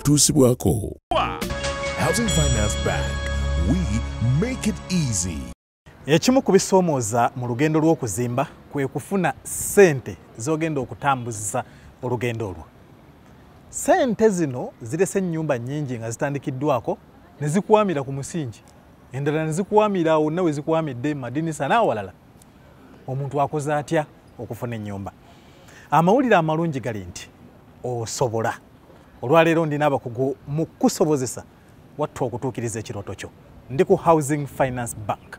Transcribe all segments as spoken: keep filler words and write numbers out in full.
okutuusibwako. Housing Finance Bank, we make it easy. Ekimu ku bisoomooza mu lugendo lw'okuzimba kwe kufuna ssente z'ogenda okutambuza olugendo olwo. Ssente zino zirese ennyumba nnyingi nga zitandikiddwako ne zikwamira ku musingi, endala ne zikwamira awo nawe zikwamidde madinisa n'awalala. Omuntu akoze atya okufuna ennyumba? Amawulire amalungi gali nti osobola. Olwaleero ndina abakugu mu kusobozesa wattu okutuukiriza ekirooto kyo. Ndi ku Housing Finance Bank.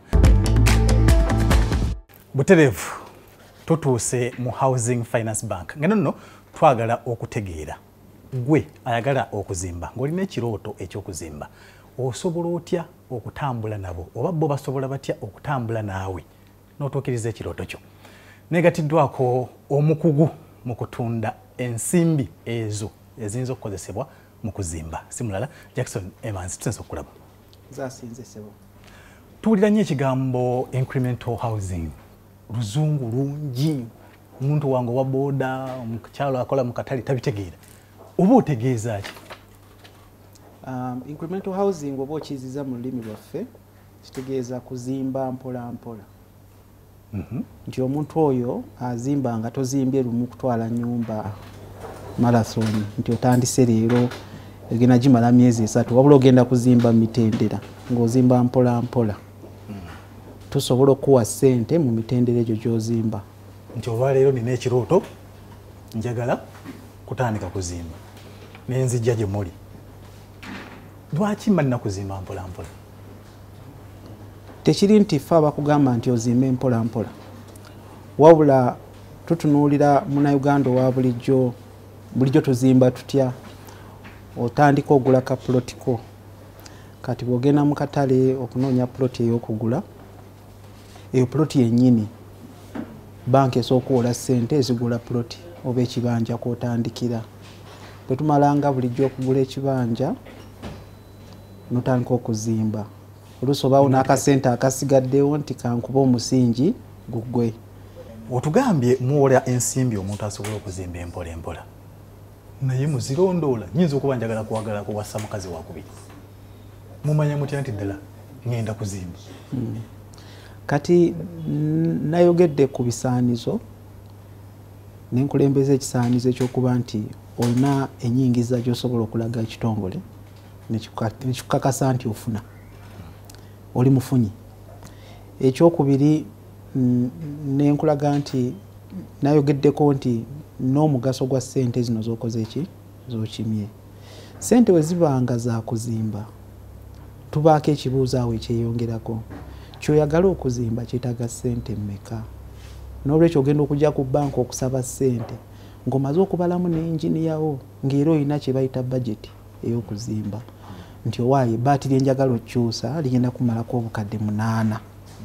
Butereevu, tutuuse mu Housing Finance Bank. Nga nno twagala okutegeera gwe ayagala okuzimba ng'olina ekirooto eky'okuzimba, osobola otya okutambula nabo oba bo basobola batya okutambula naawe n'otuukiriza ekirooto kyo? Negatiddwako omukugu mu kutunda ensimbi ezo eziyinza okukozesebwa mu kuzimba, si mulala Jackson Evans. Tusense okulaba zasinze sebo tuwulira nnyo ekigambo incremental housing, luzungu lungi, omuntu wange wa boda omukyalo akola mu katale tabitegeera. Oba otegeeza ki? um, incremental housing oba okiziza mu lulimi lwaffe kitegeeza kuzimba mpola mpola. Mm-hmm. Nti omuntu oyo azimba nga tozimbye lumu kutwala nyumba marathon, nti otandise leero egenda gimala myezi esatu, wabula ogenda kuzimba mitendera ng'ozimba mpola mpola. Mm. Tusobola okuwa ssente mu mitendera egyo gy'ozimba. Nti olwaleero nina ekirooto njagala kutandika kuzimba nenzijja gye muli, lwaki mba nina kuzimba mpola mpola? Tekiri nti ffe abakugamba nti ozimbe mpola mpola, wabula tutunuulira munnayuganda owa bulijjo bulijjo tuzimba tutya. Otandika ogula ka plotiko, kati bw'ogenda mu katale okunoonya ploti ey'okugula, eyo ploti yennyini banka esookuwola ssente ezigula ploti oba ekibanja kw'otandikira. Bwe tumalanga bulijjo okugula ekibanja n'otandika okuzimba, oluusi obaawo n'akasente akasigaddewo nti kankuba omusingi guggwe. Otugambye muwola ensimbi omuntu asobola okuzimba empola empola, naye muzirondoola. Nyinza okuba njagala kwagala kuwasa mukazi wakubiri, mumanya mutya nti ddala ngenda kuzimba? Mm. Kati nayogedde ku bisaanizo nenkulembeza ekisaanizo ekyokuba nti olina enyingiza gy'osobola okulaga ekitongole nekikakasa nti ofuna, oli mufunyi. Ekyokubiri nenkulaga nti nayogeddeko nti n'omugaso gwa ssente zino z'okoze eki z'okimye. Ssente we zibanga za kuzimba tubaako ekibuuzo awo ekyeyongerako, kyoyagala okuzimba kyetaaga ssente mmeka? N'olwekyo ogenda okujja ku banka okusaba ssente ng'omaze okubalamu n'enjiniyawo ng'era olina kye bayita budget ey'okuzimba, nti owaaye baati lye njagala okyusa ligenda kumalako obukadde munaana,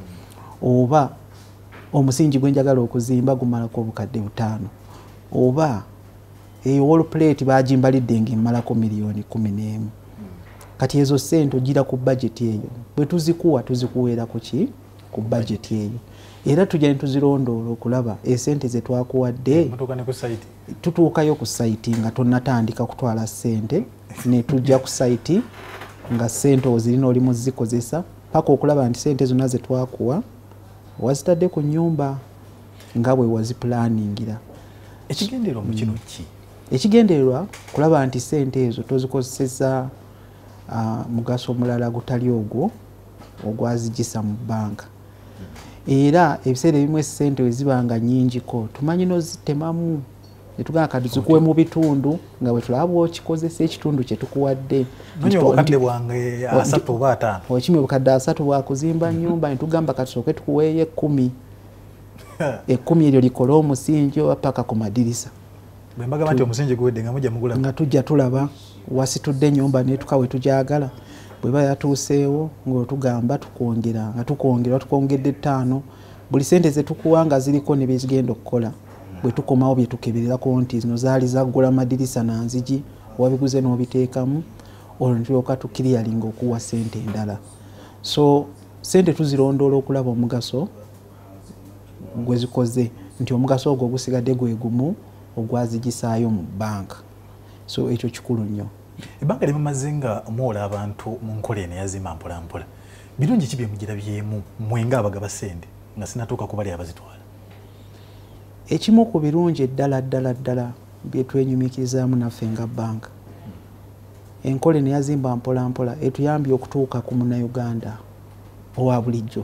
oba omusingi gwe njagala okuzimba gumalako obukadde butaano, oba eyo wall plate bagimbalidde ng'emalako miliyoni kumi n'emu. Kati ezo ssente ogira ku budget eyo, bwe tuzikuwa tuzikuweera ku ki? Ku budget eyo. Era tujja ne tuzirondoola okulaba essente ze twakuwadde tutuukayo ku sayiti nga tonnatandika kutwala ssente, ne tujja ku sayiti nga ssente ozirina oli mu zikozesa paka okulaba nti ssente zonna ze twakuwa wazitadde ku nnyumba nga bwe wazipulaningira. Ekigendererwa mu kino ki? Ekigendererwa kulaba nti ssente ezo tozikozeseza uh, mugaso omulala gutali ogwo ogwazigisa mu banka. Era ebiseera ebimu ssente we zibanga nnyingiko tumanyi n'ozitemamu ne tugamba kati zikuwe mu bitundu nga bwe tulaba bw'okikozesa ekitundu kye tukuwadde. Nonye obukadde bwange asatu oba ataano. Okimye obukadde asatu bwa kuzimba nnyumba ne tugamba kati tusooke tukuweeyo ekkumi. Ekkumi eryo likole omusingi oba paka ku madirisa. Bwe mbagamba nti omusingi guwedde nga mujja mugula. Nga tujja tulaba wasitudde ennyumba ne tuka we tugyagala. Bwe ba yatuuseewo ng'otugamba tukwongera nga tukwongera tukwongedde ttaano. Buli ssente ze tukuwa nga ziriko ne bye zigenda okukola. Bwe tukomawo bye tukebererako nti zino zaali zaggula madirisa na nzigi, wabiguze n'obiteekamu, olwo ne tulyoka tukiriyalinga okuwa ssente endala. So ssente tuzirondoola okulaba omugaso gwe zikoze, nti omugaso ogwo gusigadde gwe gumu ogwazigisaayo mu banka. So ekyo kikulu nnyo. Ebbanga limumaze nga mwola abantu mu nkola eno yazimba mpola mpola. Birungi ki bye mugirabyemu mmwe ng'abagaba ssente nga sinatuuka ku bali abazitwala? Ekimu ku birungi eddala ddala ddala bye twenyumikirizaamu naffe nga bbanka, enkola eno yazimba mpola mpola etuyambye okutuuka ku munnayuganda owa bulijjo,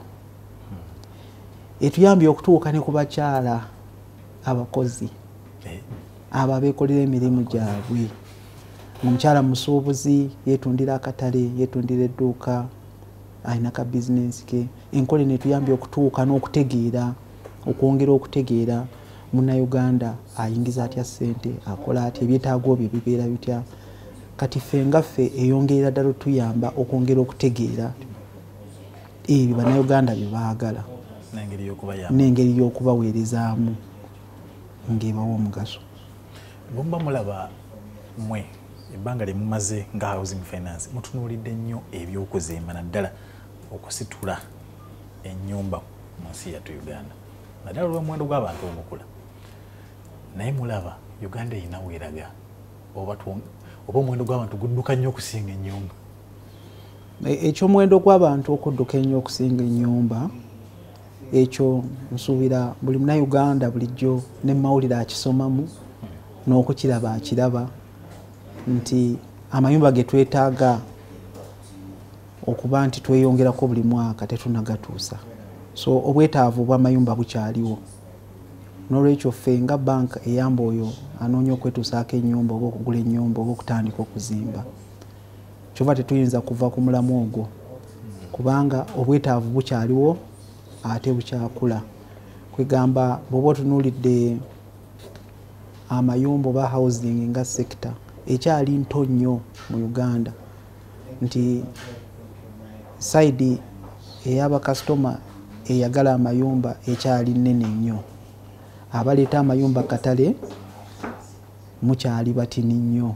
etuyambye okutuuka ne ku bakyala abakozi abo abeekolera emirimu gyabwe. Omukyala musuubuzi yeetundira akatale, yeetundira edduuka, alina ka bizinensi ke. Enkola eno etuyambye okutuuka n'okutegeera, okwongera okutegeera munnayuganda ayingiza atya ssente, akola atya, ebyetaago bye bibeera bitya. Kati ffe ngaffe eyongerera ddala otuyamba okwongera okutegeera ebyo bannayuganda bye baagala n'engeri y'okubaweerezaamu ng'ebawa omugaso. Bwe mulaba mmwe ebbanga lye mumaze nga housing finance mutunuulidde nnyo eby'okuzimba naddala okusitula ennyumba mu nsi yattu Uganda, naddala olw'omuwendo gw'abantu omukula, naye mulaba Uganda erina weeraga oba omuwendo gw'abantu gudduka nnyo okusinga ennyumba? Eky'omuwendo gw'abantu okudduka ennyo okusinga ennyumba, ekyo nsuubira buli munnayuganda bulijjo ne mawulire akisomamu n'okukiraba akiraba nti amayumba ge twetaaga okuba nti tweyongerako buli mwaka tetunagatuusa. So obwetaavu bw'amayumba bukyaliwo. N'olwekyo ffe nga banka eyamba oyo anoonya okwetuusaako ennyumba oba okugula ennyumba oba okutandika okuzimba, kyova tetuyinza kuva ku mulamu ogwo kubanga obwetaavu bukyaliwo ate bukyakula. Kwegamba bw'oba otunuulidde amayumba oba housing nga sector ekyali nto nnyo mu Uganda, nti side ey'abakasitoma eyagala amayumba ekyali nnene nnyo. Abaleeta amayumba katale mukyali batini nnyo.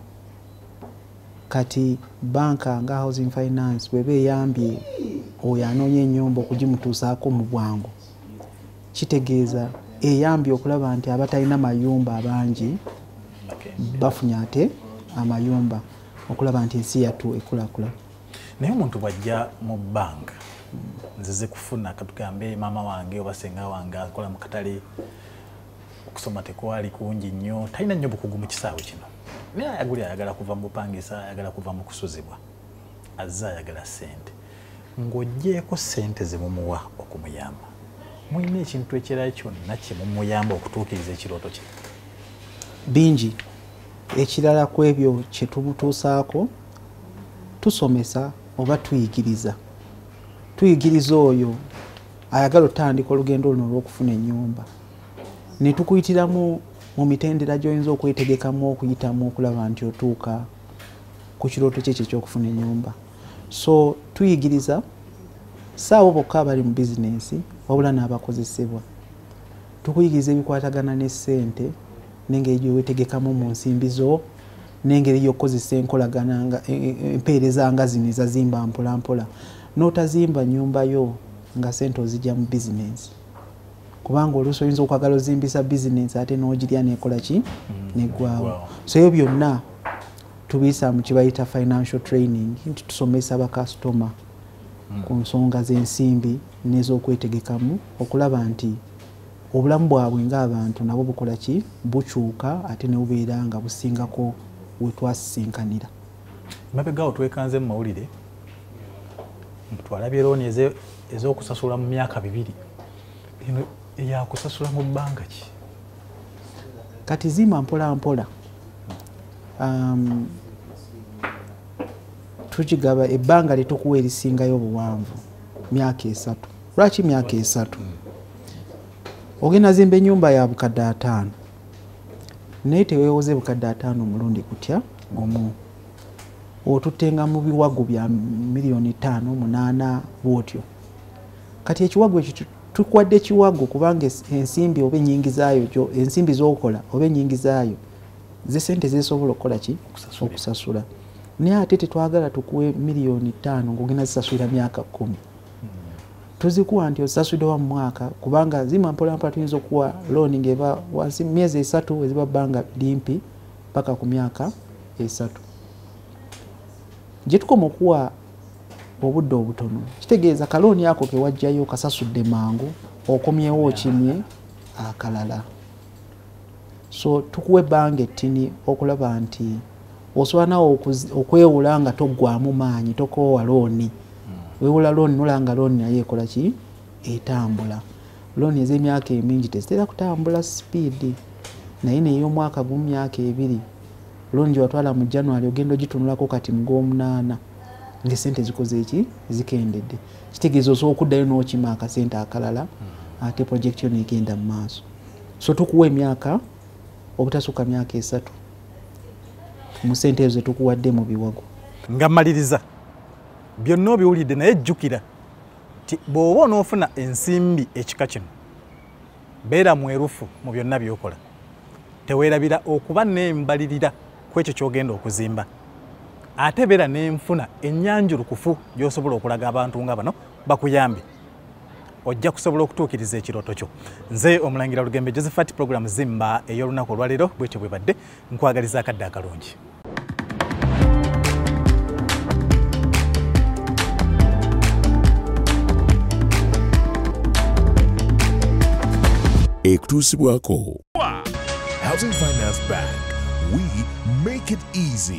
Kati banka nga housing finance bweba eyambye oyo anoonya ennyumba okugimutuusaako mu bwangu, kitegeeza eyambye okulaba nti abatalina mayumba abangi bafunye ate amayumba, okulaba nti ensi yattu ekulakula. Naye omuntu bw'ajja mu banka, nzize kufuna katugambe maama wange oba senga wange akola mu katale, okusoma tekwali kungi nnyo, talina nnyo bukugu mu kisaawe kino, naye ayagula ayagala kuva mu bupangisa, ayagala kuva mu kusuzibwa, azze ayagala ssente. Ng'oggyeeko ssente ze mumuwa okumuyamba, mulina ekintu ekirala kyonna kye mumuyamba okutuukiriza ekirooto kye? Bingi. Ekirala ku ebyo kye tumutuusaako, tusomesa oba tuyigiriza. Tuyigiriza oyo ayagala otandika olugendo luno olw'okufuna ennyumba, ne tukuyitiramu mu mitendera gy'oyinza okwetegekamu okuyitamu okulaba nti otuuka ku kirooto kye eky'okufuna ennyumba. So tuyigiriza saabo bokka abali mu bizinensi wabula n'abakozesebwa. Tukuyigiriza ebikwatagana ne ssente n'engeri gy'owetegekamu mu nsimbi zo, n'engeri y'okukozesa enkolagana empeereza nga zino ezazimba mpola mpola. N'otazimba nnyumba yo nga ssente ozijja mu bizinensi, kubanga oluusi oyinza okwagala ozimbisa bizinensi ate n'ogirya n'ekola ki neggwaawo. So ebyo byonna tubiyisa mu kibayita financial training, nti tusomesa bakasitoma ku nsonga z'ensimbi n'ez'okwetegekamu okulaba nti obulamu bwabwe ng'abantu nabo bukola ki bukyuka ate ne bubeera nga busingako we twasisinkanira. Mabegaawo twekanze mu mawulire twalabye looni ez'okusasula mu myaka bibiri, eno eyakusasula mu bbanga ki? Kati zimba mpola mpola um, tukigaba ebbanga lyetukuwa erisingayo obuwanvu myaka esatu. Lwaki myaka esatu? Ogenda zimba ennyumba ya bukadde ataano naye teweewoze bukadde ataano omulundi kutya omu, otuttenga mu biwago bya miliyoni ttaano munaana bwotyo. Kati ekiwago ekyo tukwadde ekiwago kubanga ensimbi oba ennyingi zaayo, ensimbi z'okola oba ennyingi zaayo ze ssente zesobola okukola ki okusasula. Naye ate tetwagala tukuwe miliyoni ttaano ng'ogenda zisasulira myaka kkumi. Tuzikuwa nti osasulira mu mwaka, kubanga zimba mpola mpola tuyinza okuwa looni ng'eba wansi myezi esatu eziba bbanga limpi paka ku myaka esatu. gye tukoma okuwa obudde obutono kitegeeza kalooni ako ke wajjayo kasasudde mangu okomyewo okimye akalala. So tukuwa ebbanga ettini okulaba nti osobola nawo okwewula nga toggwamu maanyi tokoowa looni. Weewula looni nolanga looni naye ekola ki? Etambula. Looni ez'emyaka emingi tezitera kutambula sipiidi naye n'ey'omwaka gumu myaka ebiri looni gye watwala mu January ogenda ogitunulako kati mu Gw'omunaana ng'essente zikoze eki? Zikendedde. Kitegeeza osobola okuddayo n'okima akasente akalala ate projekiti yo n'egenda mu maaso. So tukuwa emyaka obutasukka myaka esatu mu ssente ezo zetukuwadde mu biwago. Nga mmaliriza byonna obiwulidde naye jjukira ti bw'oba onoofuna ensimbi ekika kino beera mwerufu mu byonna by'okola. Teweerabira okuba n'embalirira ku ekyo ky'ogenda okuzimba. Ate beera n'enfuna ennyanjulukufu gy'osobola okulaga abantu nga bano bakuyambe. Ojja kusobola okutuukiriza ekirooto kyo. Nze Omulangira Lugembe Josephat, program Zimba ey'olunaku olwaleero bwetyo bwe badde nkwagaliza akadde akalungi. Ekutuusibwako Housing Finance Bank, we make it easy.